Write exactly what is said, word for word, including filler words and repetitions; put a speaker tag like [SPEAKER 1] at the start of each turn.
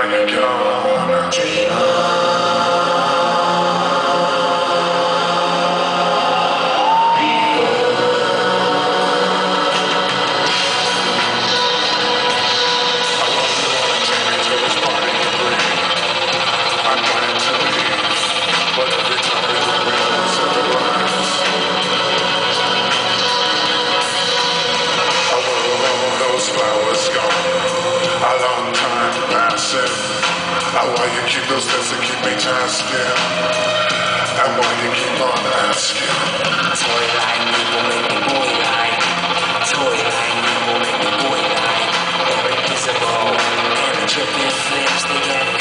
[SPEAKER 1] are you gonna dream flowers gone, a long time passing. And why you keep those things that keep me tasking? And why you keep on asking?
[SPEAKER 2] Toy line, people make me boy line. Toy line, people make me boy line. They're invisible, and the dripping flips, they get